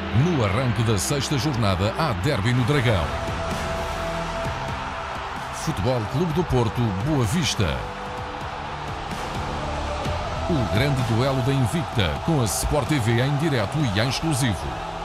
No arranque da sexta jornada, há derby no Dragão. Futebol Clube do Porto, Boa Vista. O grande duelo da Invicta, com a Sport TV em direto e em exclusivo.